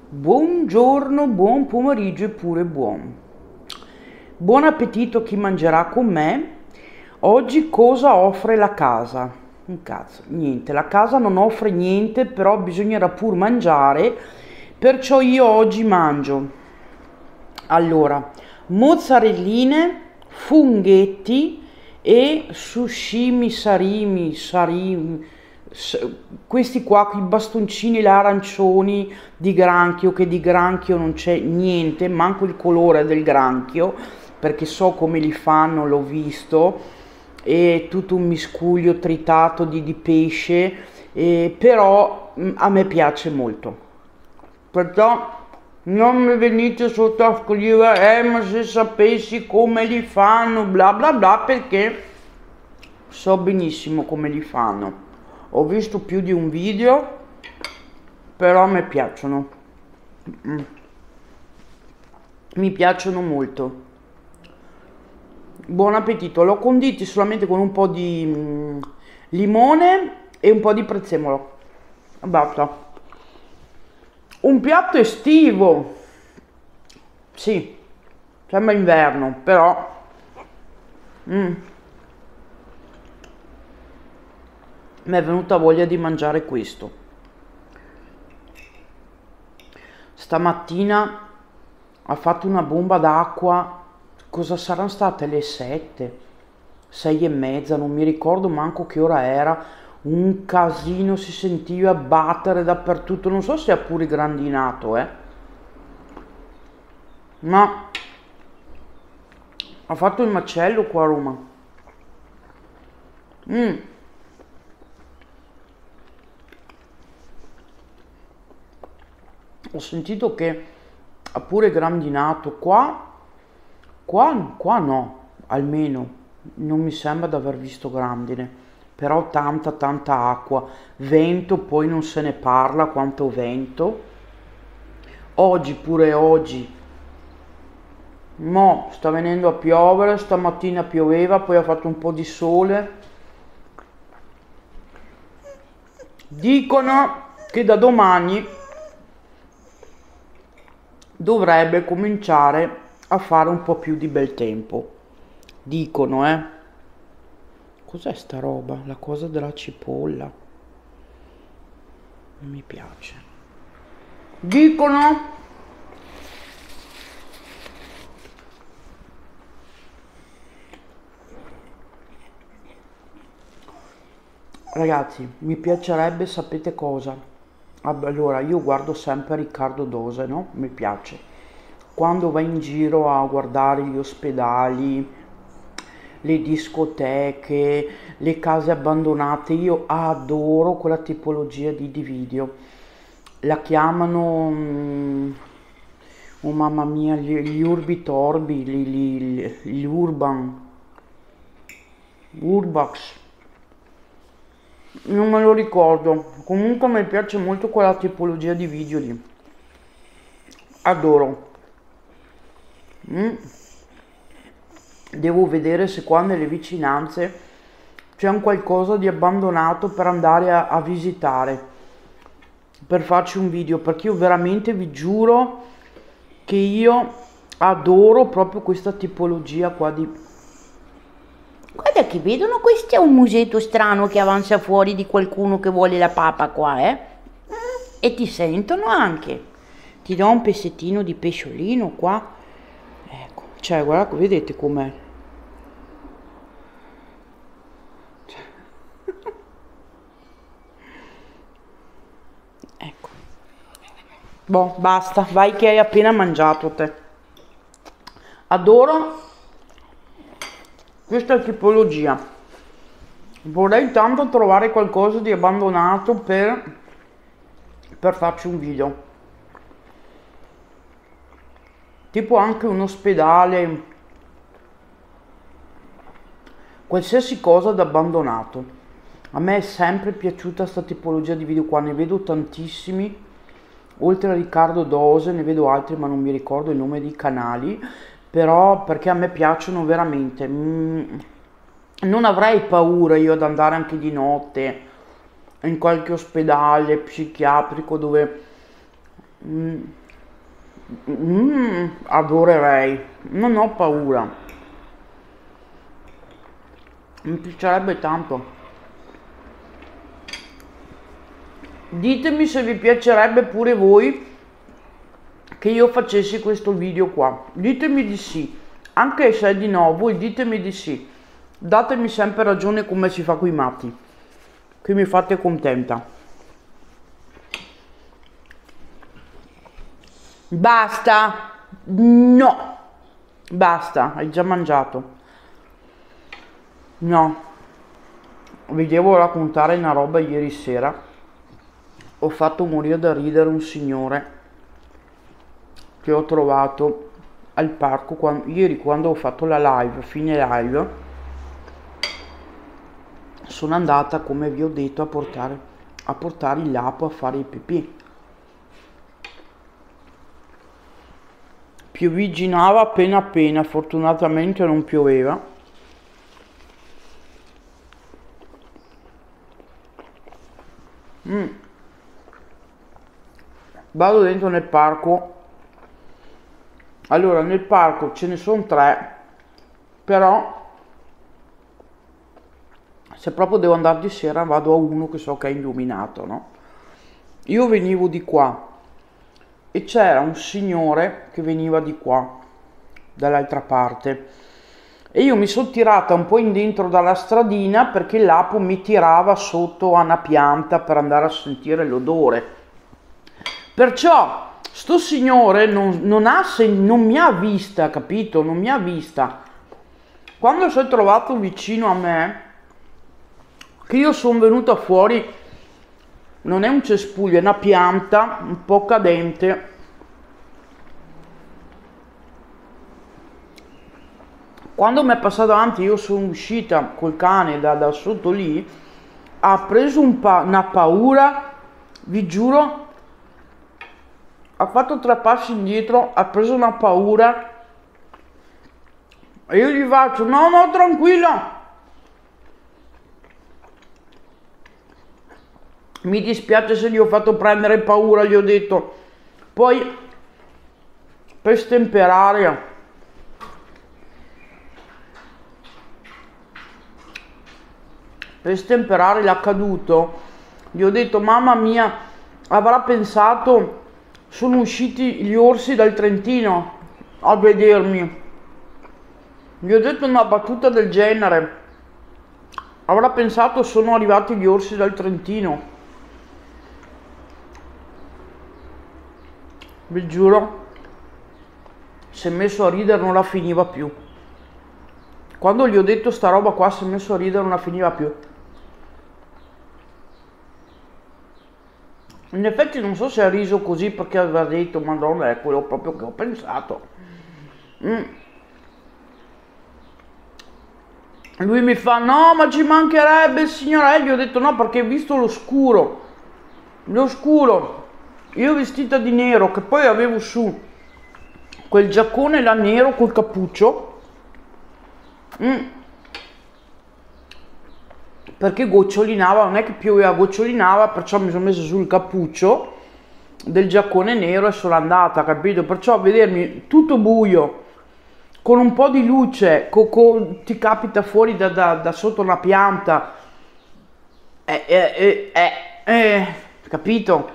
Buongiorno, buon pomeriggio e pure buon appetito a chi mangerà con me. Oggi cosa offre la casa? Un cazzo, niente, la casa non offre niente, però bisognerà pur mangiare, perciò io oggi mangio. Allora, mozzarelline, funghetti e sushimi, s- questi qua, i bastoncini là arancioni di granchio, che di granchio non c'è niente, manco il colore del granchio, perché so come li fanno, l'ho visto, è tutto un miscuglio tritato di pesce, però a me piace molto. Perciò non mi venite sotto a scrivere, ma se sapessi come li fanno, bla bla bla, perché so benissimo come li fanno. Ho visto più di un video, però a me piacciono. Mm. Mi piacciono molto. Buon appetito. L'ho conditi solamente con un po' di limone e un po' di prezzemolo. Basta. Un piatto estivo. Sì, sembra inverno, però mi è venuta voglia di mangiare questo. Stamattina ha fatto una bomba d'acqua, cosa saranno state le 7, 6 e mezza, non mi ricordo manco che ora era, un casino, si sentiva battere dappertutto, non so se ha pure grandinato, ma ha fatto il macello qua a Roma. Ho sentito che ha pure grandinato qua no, almeno non mi sembra di aver visto grandine, però tanta acqua, vento poi non se ne parla quanto vento, oggi pure oggi, mo sta venendo a piovere, stamattina pioveva, poi ha fatto un po' di sole, dicono che da domani dovrebbe cominciare a fare un po' più di bel tempo. Dicono, eh. Cos'è sta roba? La cosa della cipolla. Non mi piace. Dicono. Ragazzi, mi piacerebbe, sapete cosa? Allora, io guardo sempre Riccardo Dose, no? Mi piace. Quando va in giro a guardare gli ospedali, le discoteche, le case abbandonate, io adoro quella tipologia di video. La chiamano, oh mamma mia, gli urbi torbi, gli urbax. Non me lo ricordo. Comunque mi piace molto quella tipologia di video lì. Adoro. Devo vedere se qua nelle vicinanze c'è un qualcosa di abbandonato per andare a visitare, per farci un video, perché io veramente vi giuro che io adoro proprio questa tipologia qua di... Guarda che vedono, questo è un musetto strano che avanza fuori di qualcuno che vuole la papa qua, eh? E ti sentono anche. Ti do un pezzettino di pesciolino qua. Ecco, cioè, guarda, vedete com'è. Ecco. Boh, basta, vai che hai appena mangiato te. Adoro questa tipologia. Vorrei tanto trovare qualcosa di abbandonato per farci un video. Tipo anche un ospedale, qualsiasi cosa da abbandonato. A me è sempre piaciuta questa tipologia di video qua, ne vedo tantissimi. Oltre a Riccardo Dose ne vedo altri, ma non mi ricordo il nome dei canali, però perché a me piacciono veramente. Non avrei paura io ad andare anche di notte in qualche ospedale psichiatrico dove Adorerei, non ho paura, mi piacerebbe tanto. Ditemi se vi piacerebbe pure voi che io facessi questo video qua, ditemi di sì, anche se è di no, voi ditemi di sì, datemi sempre ragione come si fa coi matti, che mi fate contenta. Basta, no, basta, hai già mangiato. No, vi devo raccontare una roba. Ieri sera ho fatto morire da ridere un signore che ho trovato al parco ieri quando ho fatto la live, fine live. Sono andata, come vi ho detto, a portare il lapo a fare i pipì. Piovigginava appena appena, fortunatamente non pioveva. Vado dentro nel parco. Allora, nel parco ce ne sono 3, però se proprio devo andare di sera vado a uno che so che è illuminato, no? Io venivo di qua e c'era un signore che veniva di qua, dall'altra parte, e io mi sono tirata un po' in dentro dalla stradina perché il lapo mi tirava sotto a una pianta per andare a sentire l'odore. Perciò sto signore non mi ha vista, capito? Non mi ha vista. Quando si è trovato vicino a me, che io sono venuta fuori, non è un cespuglio, è una pianta un po' cadente. Quando mi è passato davanti, io sono uscita col cane da sotto lì, ha preso una paura, vi giuro. Ha fatto 3 passi indietro, ha preso una paura e io gli faccio no no tranquilla, mi dispiace se gli ho fatto prendere paura, gli ho detto. Poi per stemperare l'accaduto gli ho detto mamma mia, avrà pensato sono usciti gli orsi dal Trentino a vedermi. Gli ho detto una battuta del genere. Avrà pensato sono arrivati gli orsi dal Trentino. Vi giuro, si è messo a ridere, non la finiva più. Quando gli ho detto sta roba qua si è messo a ridere, non la finiva più. In effetti non so se ha riso così perché aveva detto madonna è quello proprio che ho pensato. Lui mi fa no ma ci mancherebbe signora, gli ho detto no perché ho visto l'oscuro, io vestita di nero che poi avevo su quel giaccone là nero col cappuccio, perché gocciolinava, non è che pioveva, gocciolinava, perciò mi sono messo sul cappuccio del giaccone nero e sono andata, capito? Perciò a vedermi tutto buio con un po' di luce ti capita fuori da sotto una pianta, capito?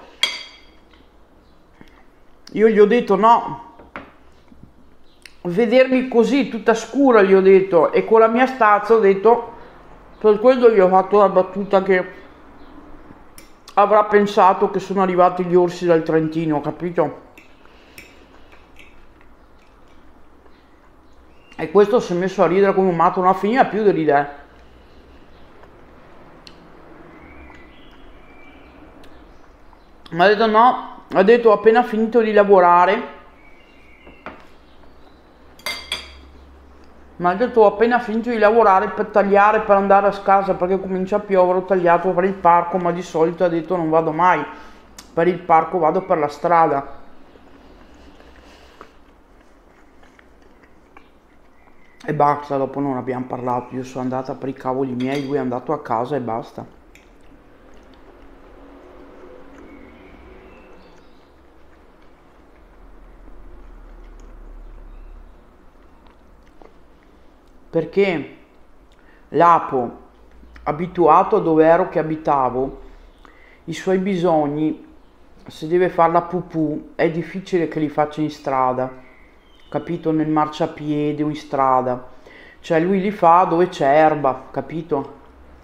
Io gli ho detto no, vedermi così tutta scura, gli ho detto, e con la mia stazza ho detto, per quello gli ho fatto la battuta che avrà pensato che sono arrivati gli orsi dal Trentino, capito? E questo si è messo a ridere come un matto, non finiva più di ridere. Mi ha detto no, ha detto ho appena finito di lavorare. Mi ha detto ho appena finito di lavorare per tagliare per andare a casa perché comincia a piovere, ho tagliato per il parco, ma di solito ha detto non vado mai per il parco, vado per la strada. E basta, dopo non abbiamo parlato, io sono andata per i cavoli miei, lui è andato a casa e basta. perché l'apo, abituato a dove ero che abitavo, i suoi bisogni, se deve fare la pupù, è difficile che li faccia in strada, capito? Nel marciapiede o in strada. Cioè lui li fa dove c'è erba, capito?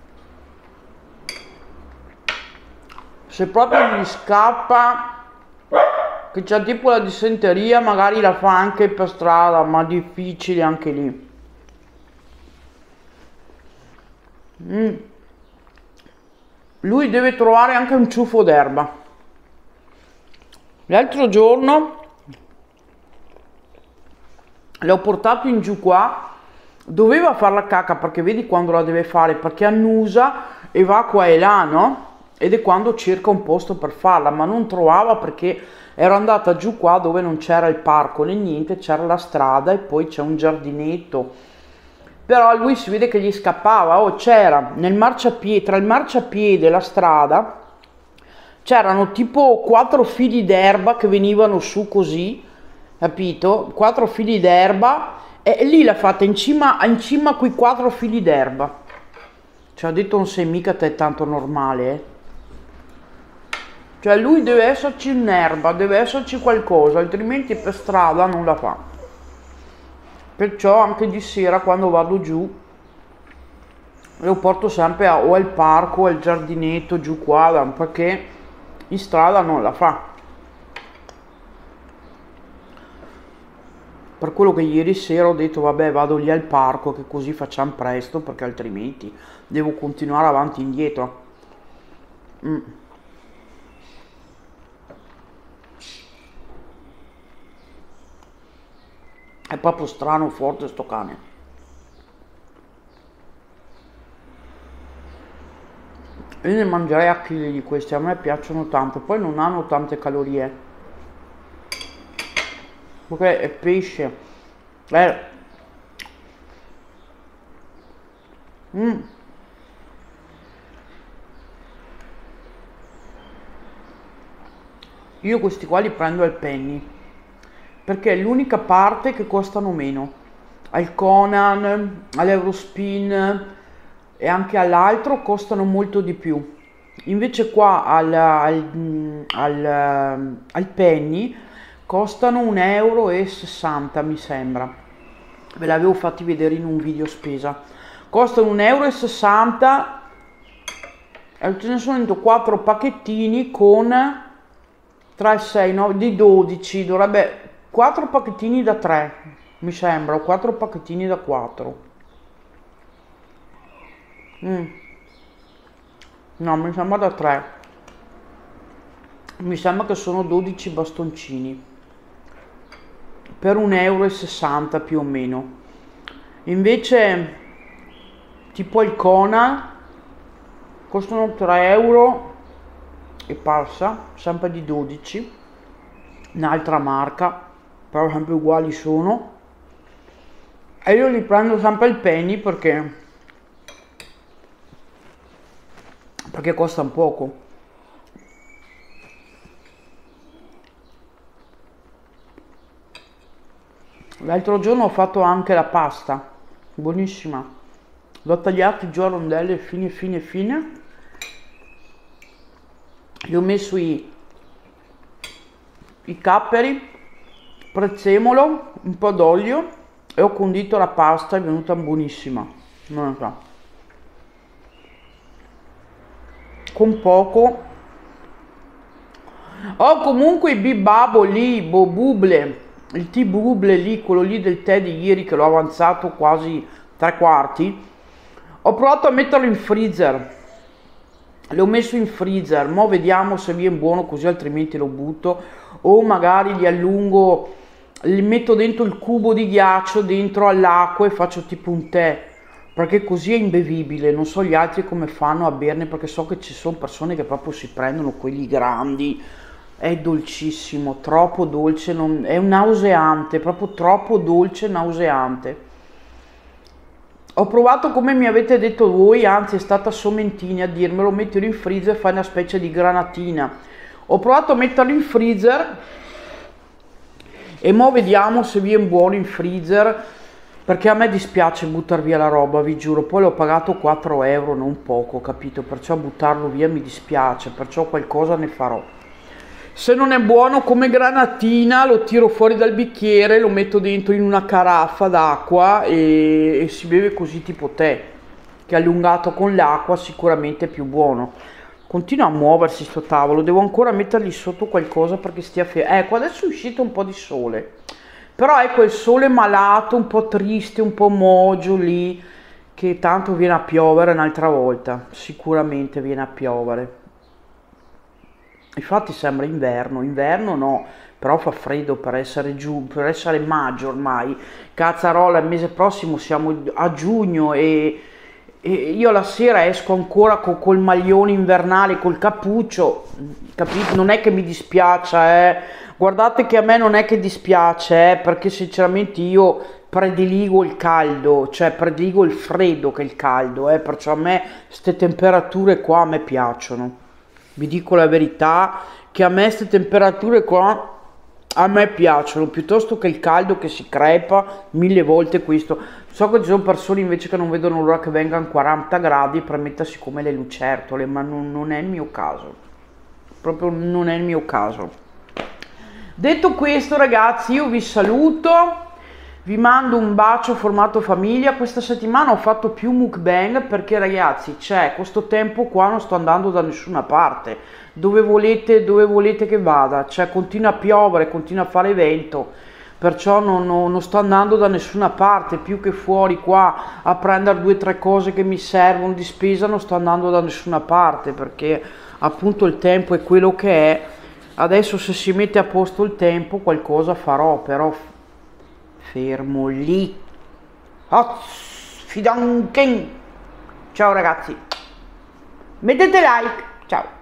Se proprio gli scappa che c'ha tipo la dissenteria, magari la fa anche per strada, ma difficile anche lì. Lui deve trovare anche un ciuffo d'erba. L'altro giorno l'ho portato in giù qua, doveva fare la cacca, perché vedi quando la deve fare, perché annusa e va qua e là, no? Ed è quando cerca un posto per farla, ma non trovava, perché ero andata giù qua dove non c'era il parco né niente, c'era la strada e poi c'è un giardinetto. Però lui si vede che gli scappava. Oh, c'era nel marciapiede, tra il marciapiede e la strada c'erano tipo 4 fili d'erba che venivano su così, capito? 4 fili d'erba, e lì l'ha fatta in cima a quei 4 fili d'erba. Ci ha detto: non sei mica te tanto normale, eh? Cioè lui deve esserci un'erba, deve esserci qualcosa, altrimenti per strada non la fa. Perciò anche di sera quando vado giù lo porto sempre o al parco o al giardinetto giù qua, perché in strada non la fa. Per quello che ieri sera ho detto: vabbè, vado lì al parco, che così facciamo presto, perché altrimenti devo continuare avanti e indietro. È proprio strano, forte sto cane. Io ne mangerei a chili di questi, a me piacciono tanto, poi non hanno tante calorie, perché è pesce. Io questi qua li prendo al Penny, perché è l'unica parte che costano meno. Al Conan, all'Eurospin e anche all'altro costano molto di più. Invece qua al Penny costano 1,60 € mi sembra. Ve l'avevo fatti vedere in un video spesa. Costano 1,60 € e ce ne sono dentro 4 pacchettini con 3, 6, 9, di 12. Dovrebbe 4 pacchettini da 3 mi sembra, o 4 pacchettini da 4. No, mi sembra da 3. Mi sembra che sono 12 bastoncini per 1,60 € più o meno. Invece tipo il Conan costano 3 euro e passa, sempre di 12, un'altra marca, però sempre uguali sono, e io li prendo sempre al Penny perché costano poco. L'altro giorno ho fatto anche la pasta, buonissima, l'ho tagliati giù a rondelle fine fine, gli ho messo i capperi, prezzemolo, un po' d'olio e ho condito la pasta, è venuta buonissima, non lo so, con poco. Ho comunque i bibabo lì, bobuble, il tea buble lì, quello lì del tè di ieri che l'ho avanzato quasi 3/4. Ho provato a metterlo in freezer, l'ho messo in freezer, mo vediamo se viene buono così, altrimenti lo butto, o magari li allungo, li metto dentro il cubo di ghiaccio dentro all'acqua e faccio tipo un tè, perché così è imbevibile. Non so gli altri come fanno a berne, perché so che ci sono persone che proprio si prendono quelli grandi. È dolcissimo, troppo dolce, è nauseante, proprio troppo dolce, nauseante. Ho provato come mi avete detto voi, anzi è stata Somentini a dirmelo: mettilo in freezer e fai una specie di granatina. Ho provato a metterlo in freezer e mo vediamo se viene buono in freezer. perché a me dispiace buttare via la roba, vi giuro, poi l'ho pagato 4 euro, non poco, capito? Perciò buttarlo via mi dispiace, perciò qualcosa ne farò. Se non è buono come granatina lo tiro fuori dal bicchiere, lo metto dentro in una caraffa d'acqua e si beve così tipo tè, che allungato con l'acqua sicuramente è più buono. Continua a muoversi sto tavolo, devo ancora mettergli sotto qualcosa perché stia fermo. Ecco, adesso è uscito un po' di sole, però ecco il sole malato, un po' triste, un po' mogio lì, che tanto viene a piovere un'altra volta, sicuramente viene a piovere. Infatti sembra inverno, inverno no, però fa freddo per essere giù, per essere maggio ormai. Cazzarola, il mese prossimo siamo a giugno e io la sera esco ancora col maglione invernale, col cappuccio, capito? Non è che mi dispiace, guardate che a me non è che dispiace, perché sinceramente io prediligo il caldo, cioè prediligo il freddo che il caldo, perciò a me queste temperature qua a me piacciono. Vi dico la verità che a me queste temperature qua a me piacciono piuttosto che il caldo che si crepa 1000 volte questo. So che ci sono persone invece che non vedono l'ora che vengano 40 gradi per mettersi come le lucertole, ma non è il mio caso, proprio non è il mio caso. Detto questo ragazzi, io vi saluto, vi mando un bacio formato famiglia. Questa settimana ho fatto più mukbang perché ragazzi c'è questo tempo qua, non sto andando da nessuna parte. Dove volete che vada, cioè continua a piovere, continua a fare vento, perciò non sto andando da nessuna parte, più che fuori qua a prendere 2 o 3 cose che mi servono di spesa, non sto andando da nessuna parte perché appunto il tempo è quello che è. Adesso se si mette a posto il tempo qualcosa farò, però fermo lì. Fidanken. Ciao ragazzi, mettete like, ciao.